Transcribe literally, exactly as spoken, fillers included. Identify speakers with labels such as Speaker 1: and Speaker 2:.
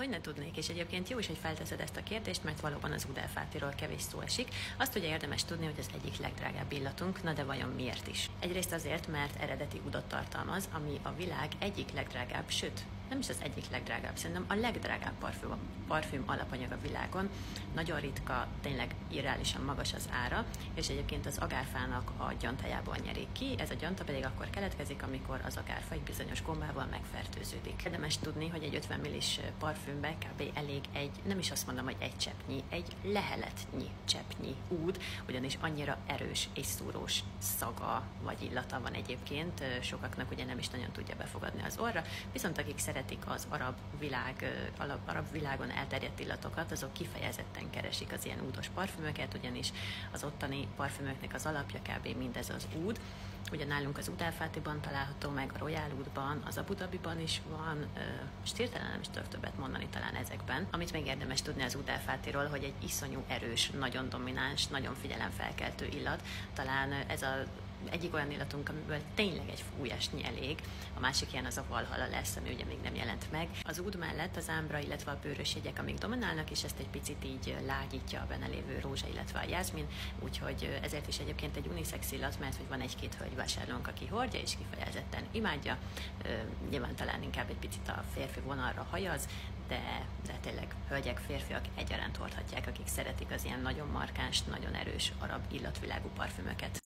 Speaker 1: Hogy ne tudnék, és egyébként jó is, hogy felteszed ezt a kérdést, mert valóban az Oud Elfátiról kevés szó esik. Azt ugye érdemes tudni, hogy az egyik legdrágább illatunk, na de vajon miért is? Egyrészt azért, mert eredeti udot tartalmaz, ami a világ egyik legdrágább, sőt, nem is az egyik legdrágább, szerintem a legdrágább parfüm, parfüm alapanyag a világon. Nagyon ritka, tényleg irreálisan magas az ára, és egyébként az agárfának a gyantájából nyerik ki, ez a gyanta pedig akkor keletkezik, amikor az agárfa egy bizonyos gombával megfertőződik. Érdemes tudni, hogy egy ötven millis parfümbe kb. Elég egy, nem is azt mondom, hogy egy cseppnyi, egy leheletnyi cseppnyi úd, ugyanis annyira erős és szúrós szaga vagy illata van egyébként, sokaknak ugye nem is nagyon tudja befogadni az orra, viszont akik szeretik az arab világ, arab világon elterjedt illatokat, azok kifejezetten keresik az ilyen údos parfümöket, ugyanis az ottani parfümöknek az alapja kb. Mindez az úd. Ugye nálunk az Oud Elfátiban található meg, a Royal Oudban, az Abu Dhabiban is van, és hirtelen nem is tudok többet mondani talán ezekben. Amit még érdemes tudni az Oud Elfátiról, hogy egy iszonyú erős, nagyon domináns, nagyon figyelemfelkeltő illat. Talán ez a egyik olyan illatunk, amiből tényleg egy fújásnyi elég, a másik ilyen az a Valhalla lesz, ami ugye még nem jelent meg. Az Oud mellett az ámbra, illetve a bőrös jegyek, amik dominálnak, és ezt egy picit így lágyítja a benne lévő rózsa, illetve a jászmin, úgyhogy ezért is egyébként egy unisex illat, mert hogy van egy-két hölgy vásárlónk, aki hordja, és kifejezetten imádja. Nyilván talán inkább egy picit a férfi vonalra hajaz, de, de tényleg hölgyek, férfiak egyaránt hordhatják, akik szeretik az ilyen nagyon markáns, nagyon erős arab illatvilágú parfümöket.